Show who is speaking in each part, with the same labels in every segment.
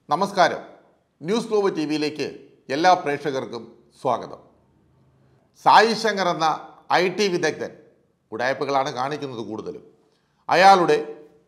Speaker 1: നമസ്കാരം. News globe ടിവിയിലേക്ക് എല്ലാ പ്രേക്ഷകർക്കും സ്വാഗതം. സായി ശങ്കർ എന്ന IT വിദഗ്ധൻ ഉടായ്പകളാണ് കാണിക്കുന്നത് കൂടുതലും. അയാളുടെ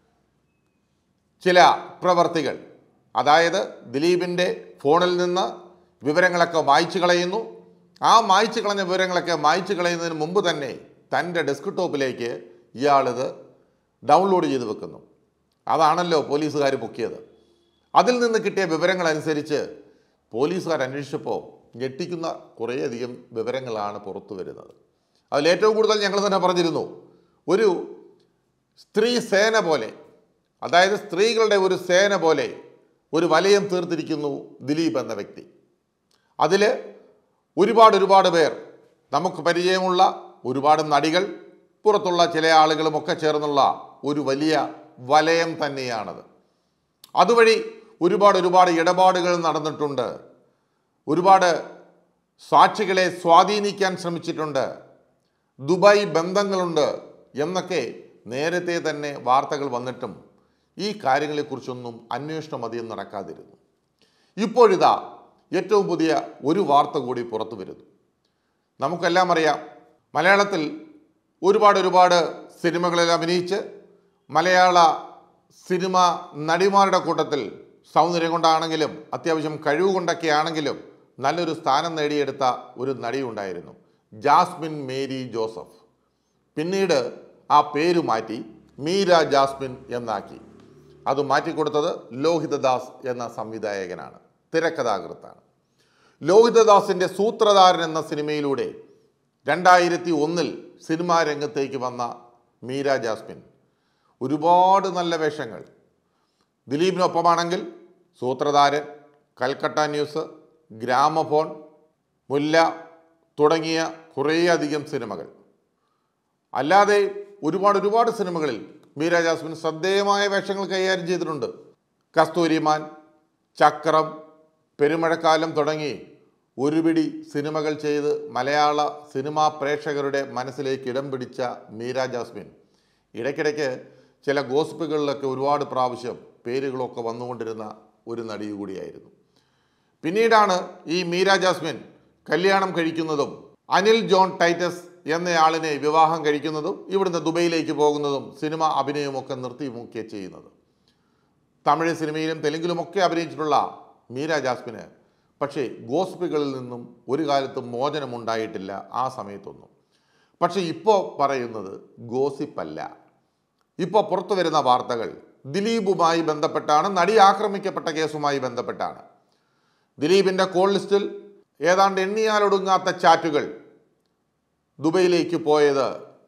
Speaker 1: ചില പ്രവർത്തികൾ, അതായത് ദിലീപിൻ്റെ ഫോണിൽ നിന്ന് വിവരങ്ങളൊക്കെ മായ്ച്ചു കളയുന്നു. ആ മായ്ച്ചു കളഞ്ഞ വിവരങ്ങളൊക്കെ മായ്ച്ചു കളയുന്നതിന് മുമ്പ് തന്നെ തൻ്റെ ഡെസ്ക്ടോപ്പിലേക്ക് ഇയാളിത് ഡൗൺലോഡ് ചെയ്ത് വെക്കുന്നു. അതാണല്ലോ പോലീസുകാർ പൊക്കിയത്. അതിൽ നിന്ന് കിട്ടിയ വിവരങ്ങളനുസരിച്ച് പോലീസുകാർ അന്വേഷിച്ചപ്പോൾ ഞെട്ടിക്കുന്ന കുറേയധികം വിവരങ്ങളാണ് പുറത്തു വരുന്നത്. അതിലേറ്റവും കൂടുതൽ ഞങ്ങൾ തന്നെ പറഞ്ഞിരുന്നു, ഒരു സ്ത്രീ സേന പോലെ, അതായത് സ്ത്രീകളുടെ ഒരു സേന പോലെ ഒരു വലയം തീർത്തിരിക്കുന്നു ദിലീപ് എന്ന വ്യക്തി. അതിൽ ഒരുപാട് പേർ, നമുക്ക് പരിചയമുള്ള ഒരുപാട് നടികൾ, പുറത്തുള്ള ചില ആളുകളുമൊക്കെ ചേർന്നുള്ള ഒരു വലിയ വലയം തന്നെയാണത്. അതുവഴി ഒരുപാട് ഇടപാടുകൾ നടന്നിട്ടുണ്ട്. ഒരുപാട് സാക്ഷികളെ സ്വാധീനിക്കാൻ ശ്രമിച്ചിട്ടുണ്ട്. ദുബായ് ബന്ധങ്ങളുണ്ട് എന്നൊക്കെ നേരത്തെ തന്നെ വാർത്തകൾ വന്നിട്ടും ഈ കാര്യങ്ങളെക്കുറിച്ചൊന്നും അന്വേഷണം അധികം നടക്കാതിരുന്നു. ഇപ്പോഴിതാ ഏറ്റവും പുതിയ ഒരു വാർത്ത കൂടി പുറത്തു വരുന്നു. നമുക്കെല്ലാം അറിയാം, മലയാളത്തിൽ ഒരുപാട് സിനിമകളിൽ അഭിനയിച്ച് മലയാള സിനിമ നടിമാരുടെ കൂട്ടത്തിൽ സൗന്ദര്യം കൊണ്ടാണെങ്കിലും അത്യാവശ്യം കഴിവ് കൊണ്ടൊക്കെ ആണെങ്കിലും നല്ലൊരു സ്ഥാനം നേടിയെടുത്ത ഒരു നടിയുണ്ടായിരുന്നു, ജാസ്മിൻ മേരി ജോസഫ്. പിന്നീട് ആ പേര് മാറ്റി മീര ജാസ്മിൻ എന്നാക്കി. അത് മാറ്റിക്കൊടുത്തത് ലോഹിതദാസ് എന്ന സംവിധായകനാണ്, തിരക്കഥാകൃത്താണ്. ലോഹിതദാസിൻ്റെ സൂത്രധാരൻ എന്ന സിനിമയിലൂടെ 2001 സിനിമാ രംഗത്തേക്ക് വന്ന മീര ജാസ്മിൻ ഒരുപാട് നല്ല വേഷങ്ങൾ, ദിലീപിനൊപ്പമാണെങ്കിൽ സൂത്രധാരൻ, കൽക്കട്ട ന്യൂസ്, ഗ്രാമഫോൺ, മുല്ല തുടങ്ങിയ കുറേയധികം സിനിമകൾ, അല്ലാതെ ഒരുപാട് സിനിമകളിൽ മീര ജാസ്മിൻ ശ്രദ്ധേയമായ വേഷങ്ങൾ കൈകാര്യം ചെയ്തിട്ടുണ്ട്. കസ്തൂരിമാൻ, ചക്രം, പെരുമഴക്കാലം തുടങ്ങി ഒരുപിടി സിനിമകൾ ചെയ്ത് മലയാള സിനിമാ പ്രേക്ഷകരുടെ മനസ്സിലേക്ക് ഇടം പിടിച്ച മീര ജാസ്മിൻ ഇടയ്ക്കിടയ്ക്ക് ചില ഗോസിപ്പുകളിലൊക്കെ ഒരുപാട് പ്രാവശ്യം പേരുകളൊക്കെ വന്നുകൊണ്ടിരുന്ന ഒരു നടി കൂടിയായിരുന്നു. പിന്നീടാണ് ഈ മീര ജാസ്മിൻ കല്യാണം കഴിക്കുന്നതും അനിൽ ജോൺ ടൈറ്റസ് എന്നയാളിനെ വിവാഹം കഴിക്കുന്നതും ഇവിടുന്ന് ദുബൈയിലേക്ക് പോകുന്നതും സിനിമ അഭിനയമൊക്കെ നിർത്തിമുക്കിയ ചെയ്യുന്നത്. തമിഴ് സിനിമയിലും തെലുങ്കിലുമൊക്കെ അഭിനയിച്ചിട്ടുള്ള മീര ജാസ്മിന് പക്ഷേ ഗോസിപ്പുകളിൽ നിന്നും ഒരു കാലത്തും മോചനമുണ്ടായിട്ടില്ല ആ സമയത്തൊന്നും. പക്ഷേ ഇപ്പോൾ പറയുന്നത് ഗോസിപ്പല്ല. ഇപ്പോൾ പുറത്തു വരുന്ന വാർത്തകൾ ദിലീപുമായി ബന്ധപ്പെട്ടാണ്, നടി ആക്രമിക്കപ്പെട്ട കേസുമായി ബന്ധപ്പെട്ടാണ്. ദിലീപിൻ്റെ കോൾ ലിസ്റ്റിൽ ഏതാണ്ട് എണ്ണിയാലൊടുങ്ങാത്ത ചാറ്റുകൾ ദുബൈയിലേക്ക് പോയത്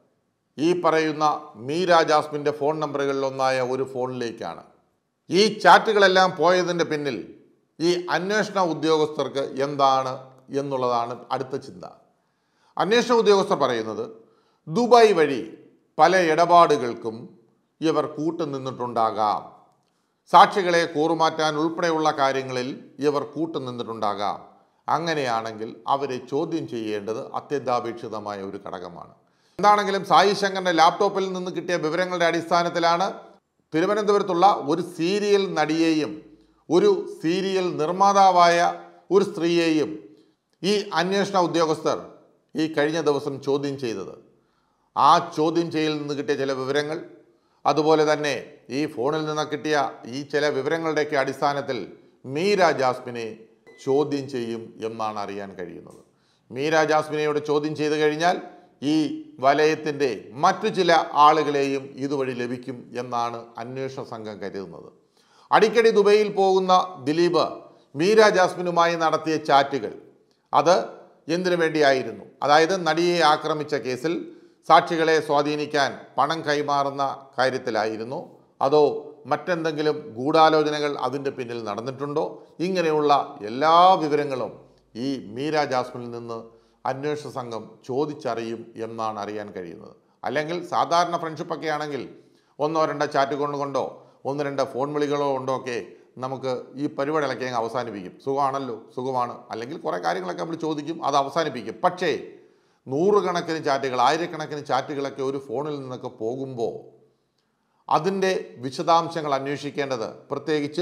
Speaker 1: ഈ പറയുന്ന മീര ജാസ്മിൻ്റെ ഫോൺ നമ്പറുകളിലൊന്നായ ഒരു ഫോണിലേക്കാണ്. ഈ ചാറ്റുകളെല്ലാം പോയതിൻ്റെ പിന്നിൽ ഈ അന്വേഷണ ഉദ്യോഗസ്ഥർക്ക് എന്താണ് എന്നുള്ളതാണ് അടുത്ത ചിന്ത. അന്വേഷണ ഉദ്യോഗസ്ഥർ പറയുന്നത് ദുബായ് വഴി പല ഇടപാടുകൾക്കും ഇവർ കൂട്ടുനിന്നിട്ടുണ്ടാകാം. സാക്ഷികളെ കൂറുമാറ്റാൻ ഉൾപ്പെടെയുള്ള കാര്യങ്ങളിൽ ഇവർ കൂട്ടുനിന്നിട്ടുണ്ടാകാം. അങ്ങനെയാണെങ്കിൽ അവരെ ചോദ്യം ചെയ്യേണ്ടത് അത്യന്താപേക്ഷിതമായ ഒരു ഘടകമാണ്. എന്താണെങ്കിലും സായി ശങ്കറിൻ്റെ ലാപ്ടോപ്പിൽ നിന്ന് കിട്ടിയ വിവരങ്ങളുടെ അടിസ്ഥാനത്തിലാണ് തിരുവനന്തപുരത്തുള്ള ഒരു സീരിയൽ നടിയെയും ഒരു സീരിയൽ നിർമ്മാതാവായ ഒരു സ്ത്രീയെയും ഈ അന്വേഷണ ഉദ്യോഗസ്ഥർ ഈ കഴിഞ്ഞ ദിവസം ചോദ്യം ചെയ്തത്. ആ ചോദ്യം ചെയ്യലിൽ നിന്ന് കിട്ടിയ ചില വിവരങ്ങൾ, അതുപോലെ തന്നെ ഈ ഫോണിൽ നിന്ന് കിട്ടിയ ഈ ചില വിവരങ്ങളുടെയൊക്കെ അടിസ്ഥാനത്തിൽ മീര ജാസ്മിനെ ചോദ്യം ചെയ്യും എന്നാണ് അറിയാൻ കഴിയുന്നത്. മീര ജാസ്മിനെയോട് ചോദ്യം ചെയ്തു കഴിഞ്ഞാൽ ഈ വലയത്തിൻ്റെ മറ്റു ചില ആളുകളെയും ഇതുവഴി ലഭിക്കും എന്നാണ് അന്വേഷണ സംഘം കരുതുന്നത്. അടിക്കടി ദുബൈയിൽ പോകുന്ന ദിലീപ് മീര ജാസ്മിനുമായി നടത്തിയ ചാറ്റുകൾ അത് എന്തിനു വേണ്ടിയായിരുന്നു? അതായത് നടിയെ ആക്രമിച്ച കേസിൽ സാക്ഷികളെ സ്വാധീനിക്കാൻ പണം കൈമാറുന്ന കാര്യത്തിലായിരുന്നു, അതോ മറ്റെന്തെങ്കിലും ഗൂഢാലോചനകൾ അതിൻ്റെ പിന്നിൽ നടന്നിട്ടുണ്ടോ? ഇങ്ങനെയുള്ള എല്ലാ വിവരങ്ങളും ഈ മീര ജാസ്മിനിൽ നിന്ന് അന്വേഷണ സംഘം ചോദിച്ചറിയും എന്നാണ് അറിയാൻ കഴിയുന്നത്. അല്ലെങ്കിൽ സാധാരണ ഫ്രണ്ട്ഷിപ്പൊക്കെ ആണെങ്കിൽ 1-2 ചാറ്റ് കൊണ്ടോ 1-2 ഫോൺ വിളികളോ കൊണ്ടോ ഒക്കെ നമുക്ക് ഈ പരിപാടികളൊക്കെ അങ്ങ് അവസാനിപ്പിക്കും. സുഖമാണല്ലോ, സുഖമാണ്, അല്ലെങ്കിൽ കുറേ കാര്യങ്ങളൊക്കെ നമ്മൾ ചോദിക്കും, അത് അവസാനിപ്പിക്കും. പക്ഷേ 100 കണക്കിന് ചാറ്റുകൾ, 1000 കണക്കിന് ചാറ്റുകളൊക്കെ ഒരു ഫോണിൽ നിന്നൊക്കെ പോകുമ്പോൾ അതിൻ്റെ വിശദാംശങ്ങൾ അന്വേഷിക്കേണ്ടത്, പ്രത്യേകിച്ചും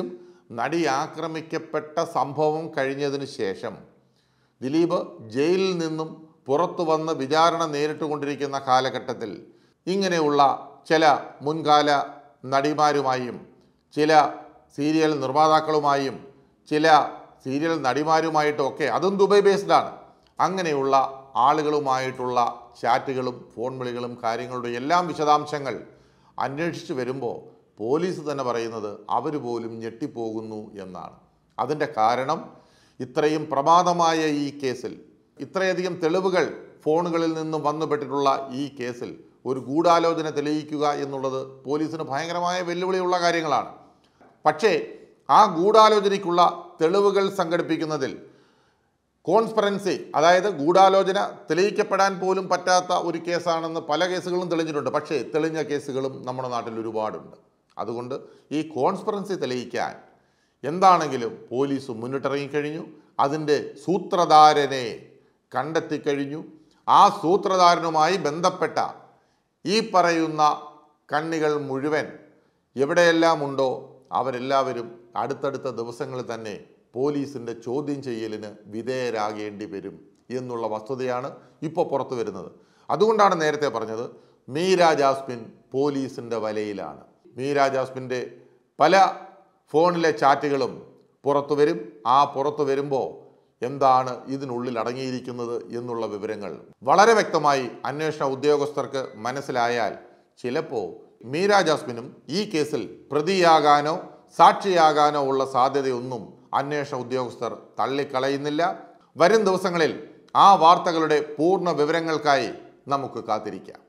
Speaker 1: നടി ആക്രമിക്കപ്പെട്ട സംഭവം കഴിഞ്ഞതിന് ശേഷം ദിലീപ് ജയിലിൽ നിന്നും പുറത്തു വന്ന് വിചാരണ നേരിട്ടുകൊണ്ടിരിക്കുന്ന കാലഘട്ടത്തിൽ ഇങ്ങനെയുള്ള ചില മുൻകാല നടിമാരുമായും ചില സീരിയൽ നിർമ്മാതാക്കളുമായും ചില സീരിയൽ നടിമാരുമായിട്ടൊക്കെ, അതും ദുബായ് ബേസ്ഡാണ്, അങ്ങനെയുള്ള ആളുകളുമായിട്ടുള്ള ചാറ്റുകളും ഫോൺ വിളികളും കാര്യങ്ങളുടെ എല്ലാം വിശദാംശങ്ങൾ അന്വേഷിച്ച് വരുമ്പോൾ പോലീസ് തന്നെ പറയുന്നത് അവർ പോലും ഞെട്ടിപ്പോകുന്നു എന്നാണ്. അതിൻ്റെ കാരണം ഇത്രയും പ്രമാദമായ ഈ കേസിൽ ഇത്രയധികം തെളിവുകൾ ഫോണുകളിൽ നിന്നും വന്നുപെട്ടിട്ടുള്ള ഈ കേസിൽ ഒരു ഗൂഢാലോചന തെളിയിക്കുക എന്നുള്ളത് പോലീസിന് ഭയങ്കരമായ വെല്ലുവിളിയുള്ള കാര്യങ്ങളാണ്. പക്ഷേ ആ ഗൂഢാലോചനയ്ക്കുള്ള തെളിവുകൾ സംഘടിപ്പിക്കുന്നതിൽ കോൺസ്പിറൻസി, അതായത് ഗൂഢാലോചന തെളിയിക്കപ്പെടാൻ പോലും പറ്റാത്ത ഒരു കേസാണെന്ന് പല കേസുകളും തെളിഞ്ഞിട്ടുണ്ട്. പക്ഷേ തെളിഞ്ഞ കേസുകളും നമ്മുടെ നാട്ടിൽ ഒരുപാടുണ്ട്. അതുകൊണ്ട് ഈ കോൺസ്പിറൻസി തെളിയിക്കാൻ എന്താണെങ്കിലും പോലീസ് മുന്നിട്ടിറങ്ങിക്കഴിഞ്ഞു. അതിൻ്റെ സൂത്രധാരനെ കണ്ടെത്തിക്കഴിഞ്ഞു. ആ സൂത്രധാരനുമായി ബന്ധപ്പെട്ട ഈ പറയുന്ന കണ്ണികൾ മുഴുവൻ എവിടെയെല്ലാം ഉണ്ടോ അവരെല്ലാവരും അടുത്തടുത്ത ദിവസങ്ങളിൽ തന്നെ പോലീസിൻ്റെ ചോദ്യം ചെയ്യലിന് വിധേയരാകേണ്ടി വരും എന്നുള്ള വസ്തുതയാണ് ഇപ്പോൾ പുറത്തു വരുന്നത്. അതുകൊണ്ടാണ് നേരത്തെ പറഞ്ഞത് മീര ജാസ്മിൻ പോലീസിൻ്റെ വലയിലാണ്. മീര ജാസ്മിൻ്റെ പല ഫോണിലെ ചാറ്റുകളും പുറത്തു വരും. ആ പുറത്തു വരുമ്പോൾ എന്താണ് ഇതിനുള്ളിൽ അടങ്ങിയിരിക്കുന്നത് എന്നുള്ള വിവരങ്ങൾ വളരെ വ്യക്തമായി അന്വേഷണ ഉദ്യോഗസ്ഥർക്ക് മനസ്സിലായാൽ ചിലപ്പോൾ മീര ജാസ്മിനും ഈ കേസിൽ പ്രതിയാകാനോ സാക്ഷിയാകാനോ ഉള്ള സാധ്യതയൊന്നും അന്വേഷണ ഉദ്യോഗസ്ഥർ തള്ളിക്കളയുന്നില്ല. വരും ദിവസങ്ങളിൽ ആ വാർത്തകളുടെ പൂർണ്ണ വിവരങ്ങൾക്കായി നമുക്ക് കാത്തിരിക്കാം.